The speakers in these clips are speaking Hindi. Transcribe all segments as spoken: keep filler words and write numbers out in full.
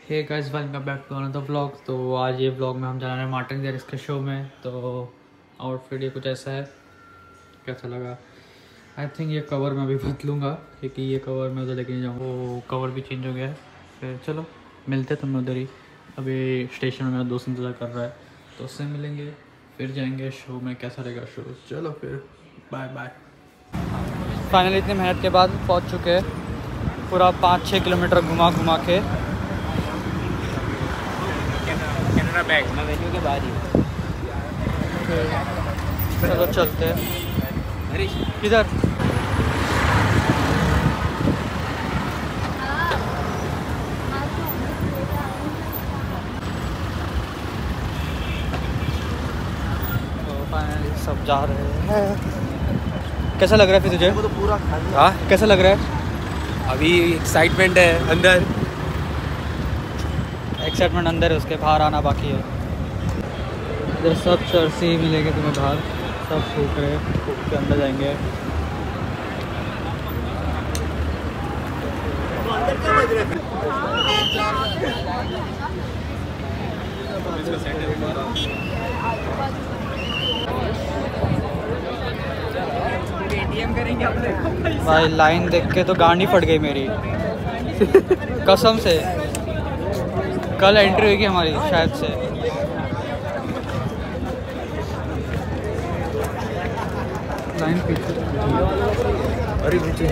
Hey guys, welcome back to another vlog. तो आज ये व्लॉग में हम जा रहे हैं मार्टिन गैरिक्स के शो में। तो आउटफिट ये कुछ ऐसा है, कैसा लगा? आई थिंक ये कवर मैं अभी बदलूँगा क्योंकि ये कवर मैं उधर लेके नहीं जाऊँगा, वो कवर भी चेंज हो गया है। फिर चलो मिलते तुम उधर ही। अभी स्टेशन में मेरा दोस्त इंतज़ार कर रहा है तो उससे मिलेंगे, फिर जाएंगे शो में। कैसा रहेगा शो? चलो फिर बाय बाय। फाइनली इतनी मेहनत के बाद पहुँच चुके हैं, पूरा पाँच छः किलोमीटर घुमा घुमा के। बैग मैं वेन्यू के बाहर ही। चलो चलते हैं। किधर? तो फाइनली सब जा रहे हैं। कैसा लग रहा है फिर तुझे? तो पूरा हाँ, कैसा लग रहा है? अभी एक्साइटमेंट है अंदर, एक्साइटमेंट अंदर है, उसके बाहर आना बाकी है। इधर सब चर्सी ही मिलेंगे तुम्हें बाहर, सब फूक रहे फूक के अंदर जाएंगे। भाई लाइन देख के तो गांडी फट गई मेरी कसम से। कल एंट्री होगी हमारी शायद से। लाइन पीछे अरे पीछे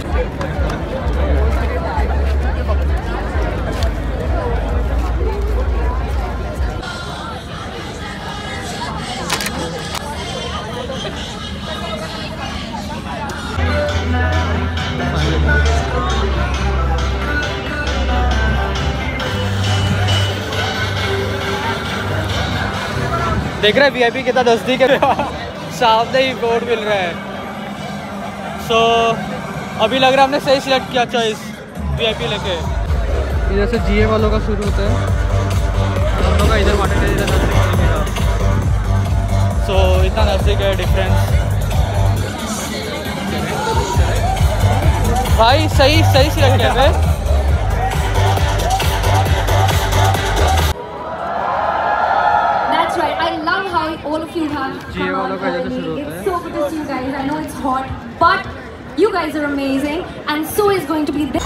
देख रहे हैं वी आई पी कितना नज़दीक है सामने ही बोर्ड मिल रहा है। सो so, अभी लग रहा है हमने सही सिलेक्ट किया चॉइस वी आई पी लेके। इधर से जी ए वालों का शुरू होता है, हम लोग का इधर मार्टिन इधर नज़दीक था। सो so, इतना नज़दीक है डिफरेंस। भाई सही सही सिलेक्ट किया है। All of you have come out early. It's so good to see you guys. I know it's hot, but you guys are amazing, and so is going to be this.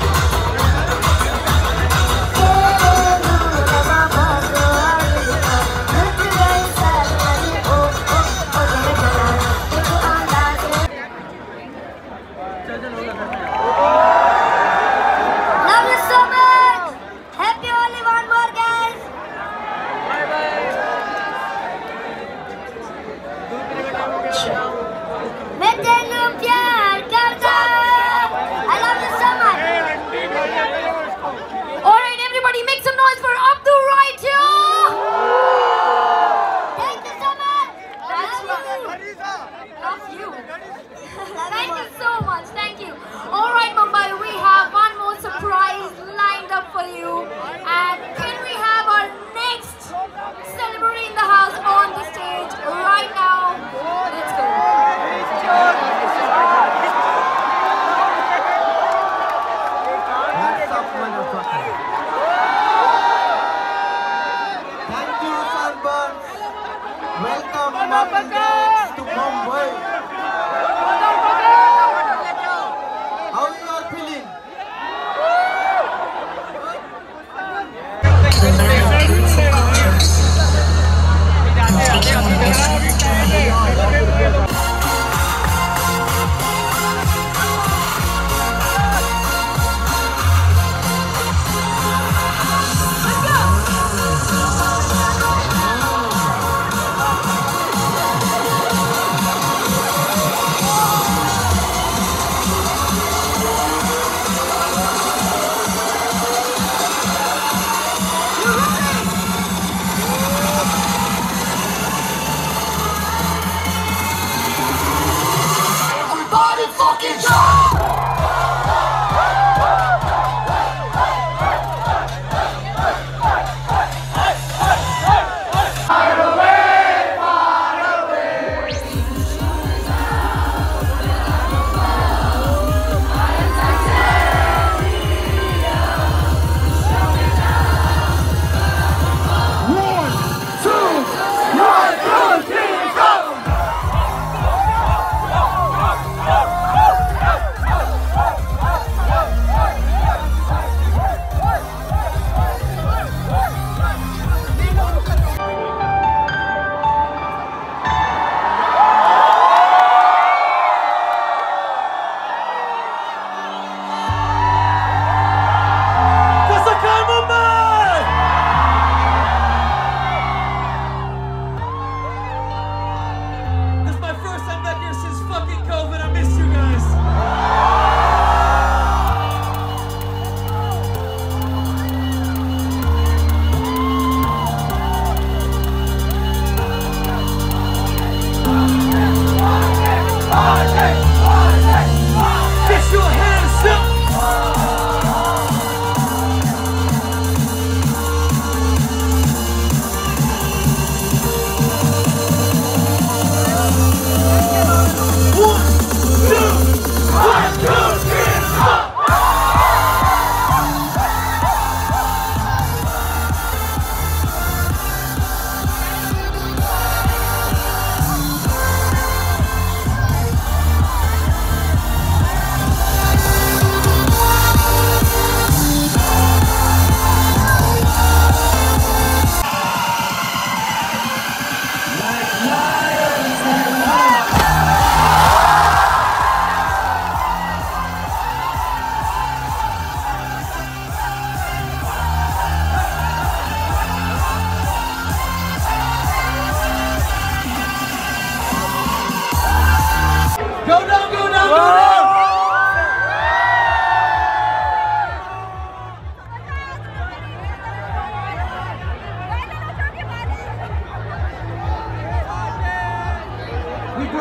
Thank you so much. Thank you. All right, Mumbai, we have one more surprise lined up for you. And can we have our next celebrity in the house on the stage right now? Let's go. Thank you, Sunburns. Welcome, Martin Garrix to Mumbai. How you are feeling?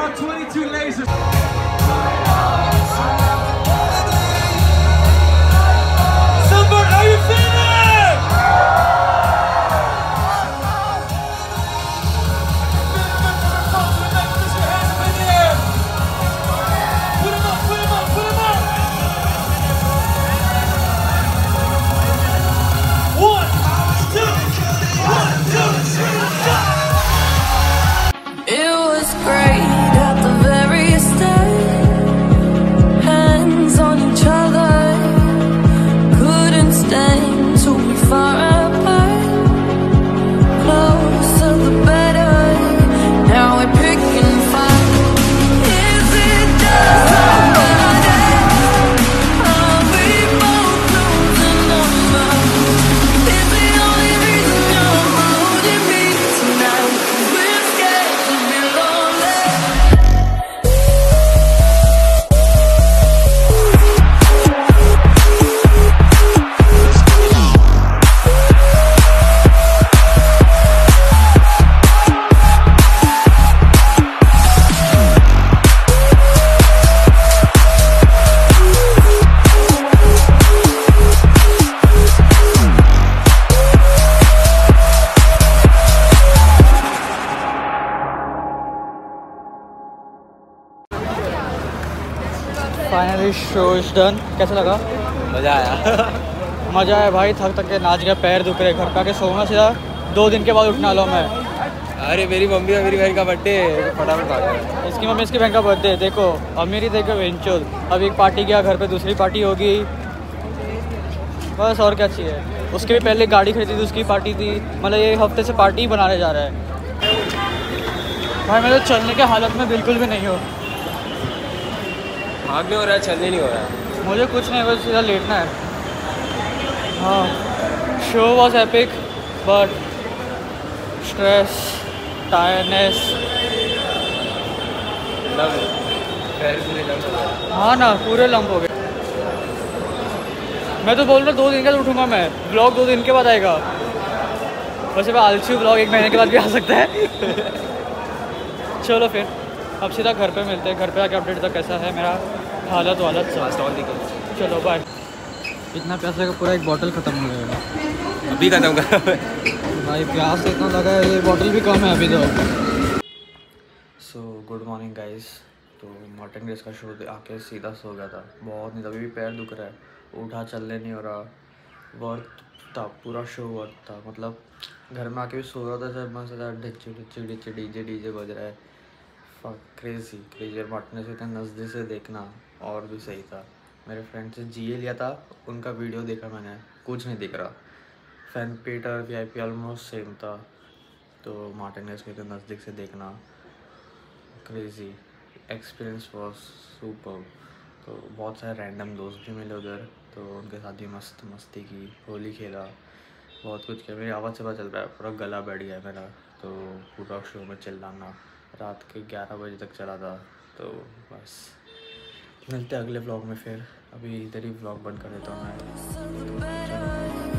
our twenty-two lasers. Sunburn, how you feeling? Put 'em up, put 'em up, put 'em up. One, two, one, two, three, go. It was great at the very start. Hands on each other, couldn't stand to be far apart. Closer the better. Now we're picking fights. Is it just somebody? Are we both losing numbers? Is the only reason you're holding me tonight? 'Cause we're scared to be lonely. Finally show is done. कैसा लगा? मजा आया। मज़ा आया भाई, थक थक के नाच गया, पैर दुख रहे, घर पे आके सोना सीधा दो दिन के बाद उठना लो मैं। अरे मेरी मम्मी और मेरी बहन का बर्थडे, फटाफट आ गया। इसकी मम्मी इसकी बहन का बर्थडे, देखो अब मेरी देखो वेंचर, अब एक पार्टी गया घर पे, दूसरी पार्टी होगी, बस और क्या चाहिए। उसके भी पहले गाड़ी खरीदी थी, उसकी पार्टी थी, मतलब ये हफ्ते से पार्टी ही बनाने जा रहा है भाई। मैं तो चलने के हालत में बिल्कुल भी नहीं हूँ। भाग नहीं हो रहा है, चलने नहीं हो रहा है। मुझे कुछ नहीं, बस सीधा लेटना है। हाँ, show was epic but stress, tiredness, पैर पूरे लग गए। हाँ ना, पूरे लंप हो गए। मैं तो बोल रहा हूँ दो दिन के बाद उठूँगा मैं, ब्लॉग दो दिन के बाद आएगा। वैसे मैं आलसी ब्लॉग एक महीने के बाद भी आ सकता है। चलो फिर अब सीधा घर पे मिलते हैं, घर पे आके अपडेट तक कैसा है मेरा हालत वालत सब। स्टॉल दिखे। चलो बाय। इतना पैसे का पूरा एक बॉटल ख़त्म हो गया अभी खत्म कर भाई, प्यास तो इतना लगा है, ये बॉटल भी कम है अभी तो। So good morning guys. तो मार्टिन रेस का शो आके सीधा सो गया था, बहुत नहीं, अभी भी पैर दुख रहा है, उठा चलने नहीं हो रहा। वर्थ था, पूरा शो वर्थ था, मतलब घर में आके भी सो रहा था जब मैं सीधा ढिच्ची ढिच्ची ढिच्ची डीजे डीजे बज रहा है। Crazy crazy. और मार्टिन रेस इतना नज़दीक से देखना और भी सही था। मेरे फ्रेंड से जीए लिया था, उनका वीडियो देखा मैंने, कुछ नहीं दिख रहा। फैन पीटर V I P almost same था। तो मार्टिन रेस को इतना नज़दीक से देखना क्रेजी एक्सपीरियंस वॉज सुपर। तो बहुत सारे रैंडम दोस्त भी मिले उधर, तो उनके साथ भी मस्त मस्ती की, होली खेला, बहुत कुछ किया। मेरी आवाज़ से पता चल रहा है, पूरा गला बैठ गया मेरा। तो पूरा शो में चिल्लाना रात के ग्यारह बजे तक चला था। तो बस मिलते अगले व्लॉग में फिर। अभी इधर ही व्लॉग बंद कर देता हूँ मैं।